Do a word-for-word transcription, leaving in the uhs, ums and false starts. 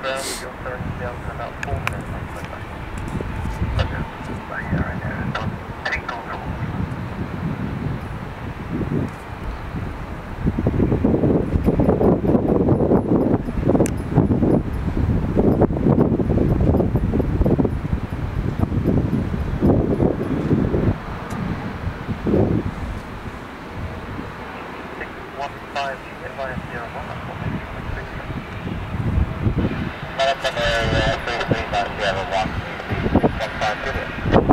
ground, you're turning down to about four minutes. Roger. Right here, right there. Take control. six one five, advise zero one, that's what makes you make six. Marathon, uh, three three nine zero one, six one five, good.